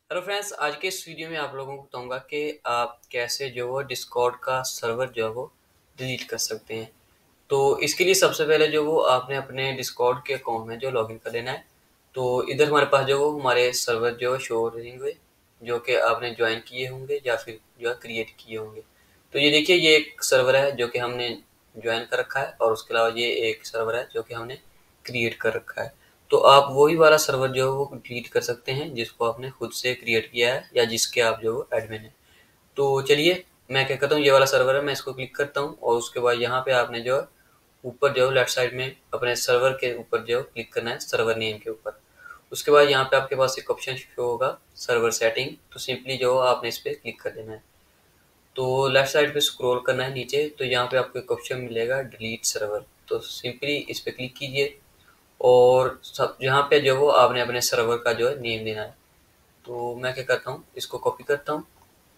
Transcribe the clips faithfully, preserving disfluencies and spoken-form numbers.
Hello friends, आज के इस वीडियो में आप लोगों को बताऊंगा कि आप कैसे जो वो डिस्कॉर्ड का सर्वर जो है वो डिलीट कर सकते हैं। तो इसके लिए सबसे पहले जो वो आपने अपने डिस्कॉर्ड के अकाउंट में जो लॉगिन कर लेना है। तो इधर हमारे पास जो वो हमारे सर्वर जो है शो रहेंगे, जो कि आपने ज्वाइन किए होंगे या फिर जो है क्रिएट किए होंगे। तो ये देखिए, ये एक सर्वर है जो कि हमने ज्वाइन कर रखा है, और उसके अलावा ये एक सर्वर है जो कि हमने क्रिएट कर रखा है। तो आप वही वाला सर्वर जो है वो डिलीट कर सकते हैं जिसको आपने खुद से क्रिएट किया है या जिसके आप जो एडमिन हैं। तो चलिए, मैं क्या करता हूँ, ये वाला सर्वर है, मैं इसको क्लिक करता हूँ और उसके बाद यहाँ पे आपने जो है ऊपर जो लेफ्ट साइड में अपने सर्वर के ऊपर जो क्लिक करना है, सर्वर नेम के ऊपर। उसके बाद यहाँ पे आपके पास एक ऑप्शन शो होगा, सर्वर सेटिंग। तो सिंपली जो आपने इस पर क्लिक कर देना है। तो लेफ्ट साइड पे स्क्रॉल करना है नीचे, तो यहाँ पे आपको एक ऑप्शन मिलेगा डिलीट सर्वर। तो सिंपली इस पर क्लिक कीजिए और सब यहाँ पे जो वो आपने अपने सर्वर का जो है नेम देना है। तो मैं क्या करता हूँ, इसको कॉपी करता हूँ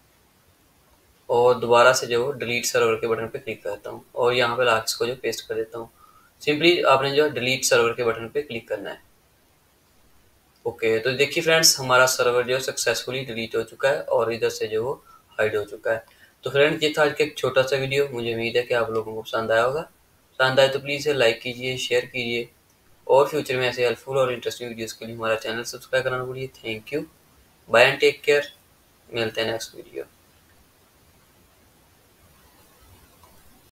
और दोबारा से जो डिलीट सर्वर के बटन पे क्लिक करता हूँ और यहाँ पे लास्ट को जो पेस्ट कर देता हूँ। सिंपली आपने जो डिलीट सर्वर के बटन पे क्लिक करना है। ओके, तो देखिए फ्रेंड्स, हमारा सर्वर जो सक्सेसफुली डिलीट हो चुका है और इधर से जो वो हाइड हो चुका है। तो फ्रेंड्स, ये था आज का एक छोटा सा वीडियो। मुझे उम्मीद है कि आप लोगों को पसंद आया होगा। पसंद आए तो प्लीज़ लाइक कीजिए, शेयर कीजिए और फ्यूचर में ऐसे हेल्पफुल और इंटरेस्टिंग वीडियोस के लिए हमारा चैनल सब्सक्राइब करना ना भूलिए। Thank you, bye and take care. मिलते हैं नेक्स्ट वीडियो।